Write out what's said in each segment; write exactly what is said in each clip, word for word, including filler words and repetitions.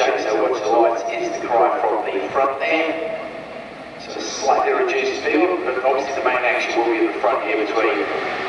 change, so watch the lights, is the cry from the front there. So slightly reduced field, but obviously the main action will be in the front here between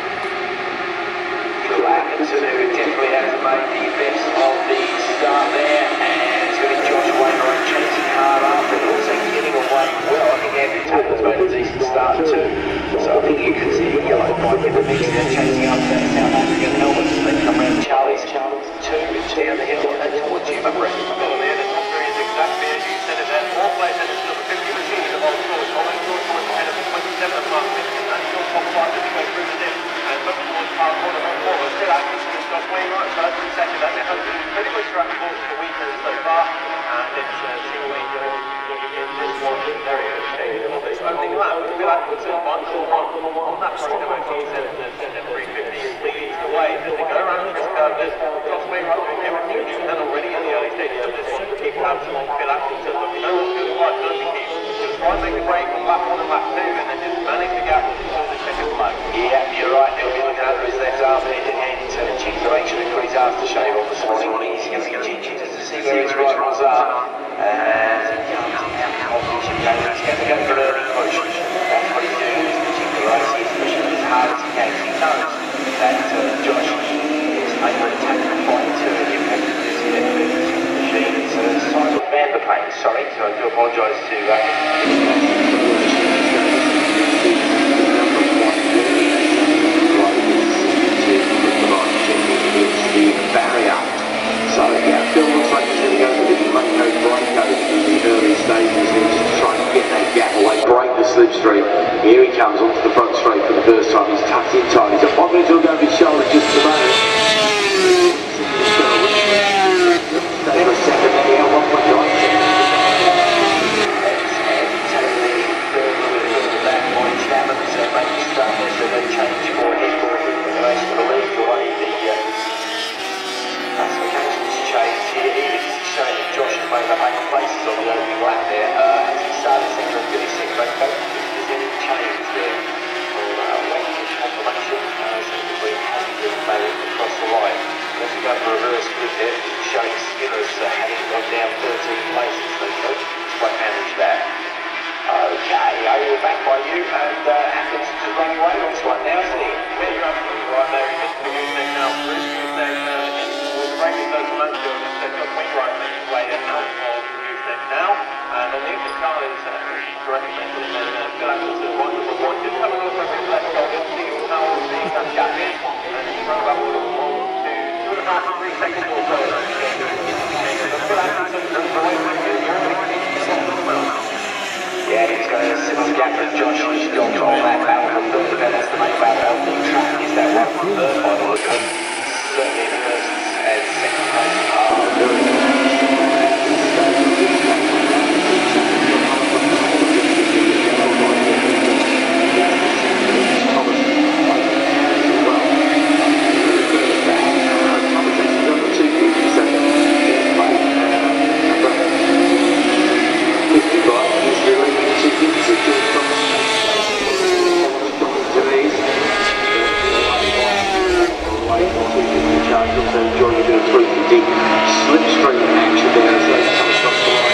Phil Atkinson, who definitely has made the best of the start there, and it's going to be Josh Wainwright chasing hard after, but also getting away well. I think Andrew Taylor's made a decent start too, so I think you can see a yellow bike in the mix there, chasing up that South African helmet. They come around Charlie's Charlie's two down the hill and towards you, my friend. Well, there, the top three is exactly as you said it there. Four place and it's still fifty machines of all sorts. All those sorts of ahead of the twenty-seven of Mark Mitchell, and still top five as we go through the dip. And looking towards Park Corner on four, but still Atkinson has got Wainwright first and second. And it has been pretty much throughout the course of the weekend so far. And it's uh, seemingly going in this one very good shape. On this opening lap, Phil Atkinson, one to one on that front of he said that three fifty is leading the way. As they go around Chris Curtis, Josh Wainwright doing everything he can already in the early stages of this one to keep tabs on Phil Atkinson. But we know what's good and right, does he keep? He'll try and make a break on lap one and lap two, and then just manage the gap until the second flag. Yeah, you're right, he'll be looking under his left arm and into the cheek to make sure that he's aftershave on this morning. He's going to get cheeky just to see where his right ones are. And he's going to go for an early push. That's what he's doing, is the cheek to race. He's pushing as hard as he can. He knows that uh, Josh is able to take the point to the impact of this machine. It's a Simon Vanderpane, sorry, so I do apologise to uh, barrier. So yeah, Phil looks like he's going to go for the Mako Bronco in the early stages here, just to try and get that gap away, break the slipstream. Here he comes onto the front straight for the first time. He's tucked in tight. He's a one minute to go over his shoulder just at the moment. Stay for a second here, one point nine. change for him in relation to the lead, the way the uh, classifications changed here. Even as he's showing that Josh has made about eight places on the opening lap there. Uh, as he started second and finished second, I don't think there's any change there for uh, waiting confirmation. Uh, so we haven't been made across the line. As we go for a reverse split there, it's showing Skinner's uh, having gone down thirteen places. So Coach quite managed that. Okay, Ariel back by you, and uh, Atkins is running away on this one now, isn't he? Yeah, you're absolutely right there. He's just the gooseneck now. Bruce gooseneck uh, in towards the break of those Mansfield, and they've got Wainwright making his way out of the gooseneck now. And on the English car is uh, correctly mentioned, and then uh, Phil Atkinson, one number one, just having a look over his left shoulder to see how big that gap is, and he's run about one, two, two and a half, three seconds or so. Phil Atkinson and Wainwright is the only yeah, he's got a similar gap as Josh has got on that battle from third, that's the main battle of the track, is that one from third by the look of it. Certainly first and second place are doing enjoying a bit of three fifty slipstream action there as they come across the line.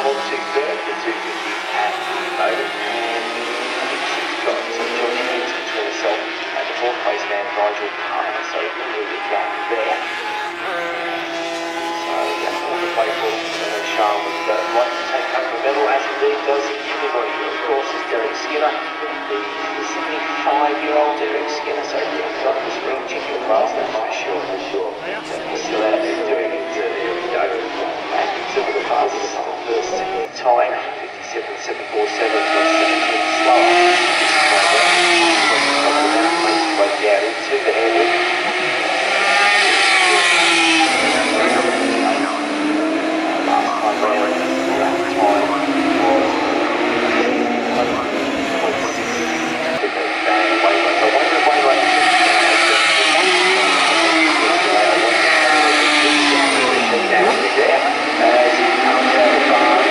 to third, the two fifty at the moment. And she's got Josh Hughes between herself and the fourth place man, Nigel Palmer. So a little bit gap there. So that's all to play for. And then Sean would uh, like to take home the medal, as indeed does everybody. Of course, is Derek Skinner, the seventy-five-year-old Derek Skinner. So he's got the spring chicken class, that's for sure, for sure. So he's still out there doing it. Uh, there we go. And some of the passes on the first time, fifty-seven seven four seven, seventeen slower. Makes his way down into the hairwheel. Last time round, that time was point six. Bang, way right. So way right, way right. There, as he comes out of the bar.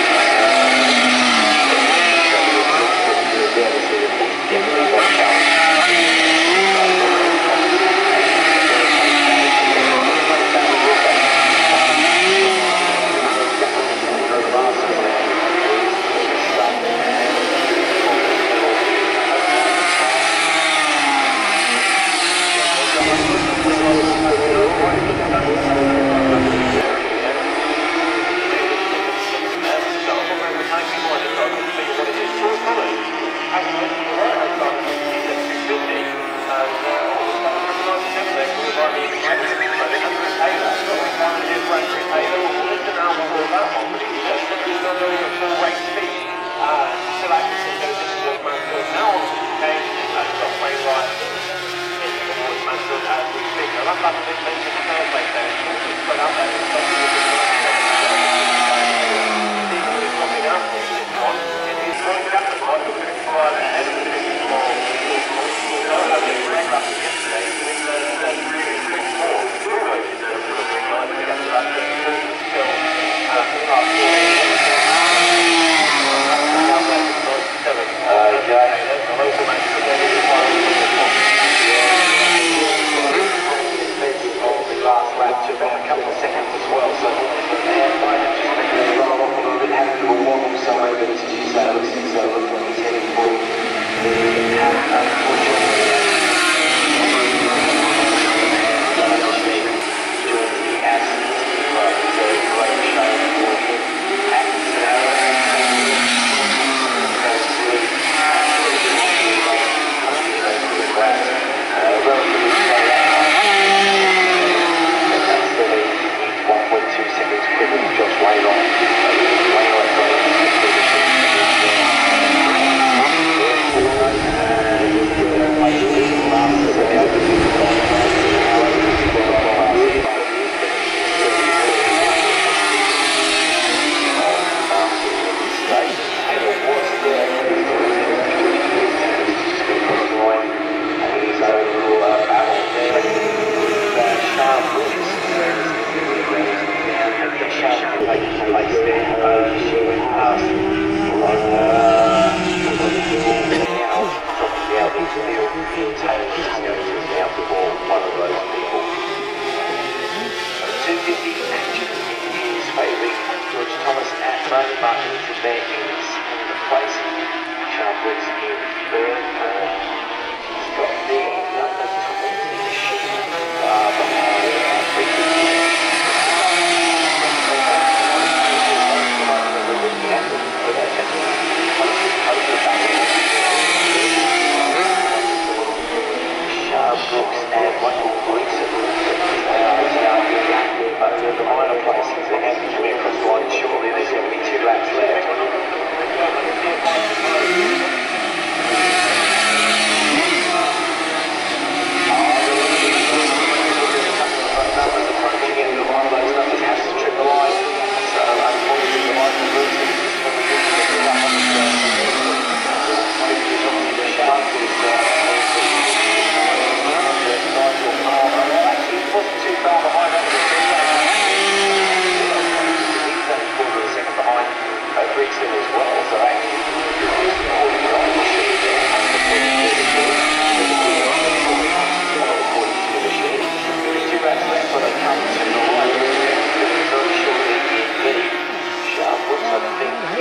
Definitely got challenged.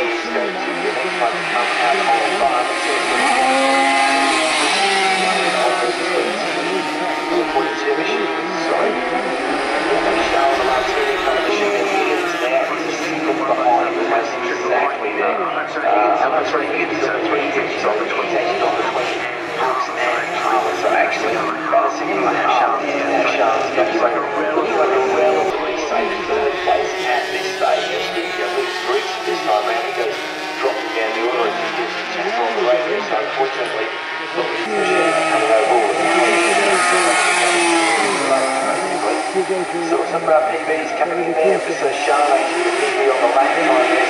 is going to be the next one to come out of the barn. forty-two machines, sorry. Charles Martin, kind of machine is there. It's a single behind, almost exactly there. Uh, I'm not three minutes on the three digits on the twenty, on the twenty. Brooks and Palmer, so actually about a single and a half shafts and a half shafts. But so looking like a relatively safe third place at this stage. As the Luke Briggs this time round, he goes dropping down the order as he gets the check on the radio. So unfortunately, looking for Shane coming overboard. So some of our P Bs coming in there for Sir Charlotte, P B on the left side there.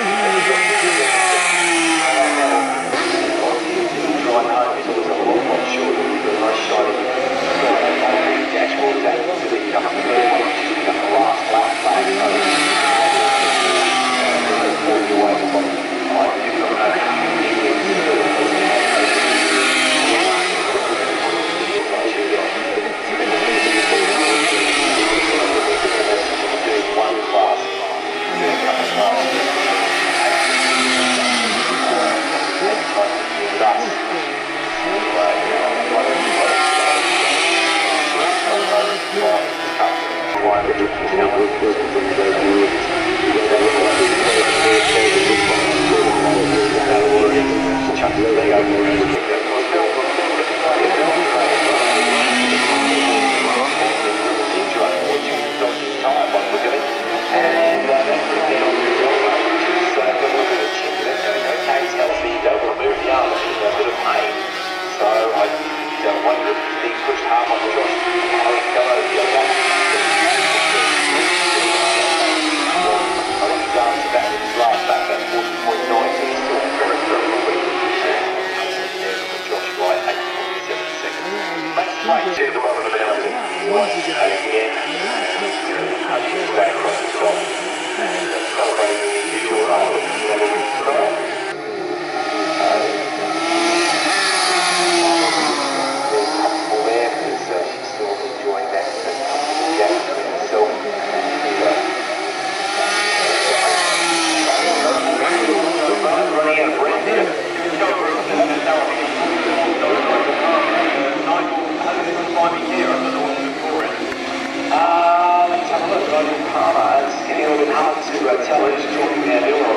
Drive home is always a lot more short. You've got a nice shot of the dashboard tank to the coming third one, which is become the last lap lap. So all your way from I do not know. Palmer, it's getting a little bit hard to uh, tell who's talking now.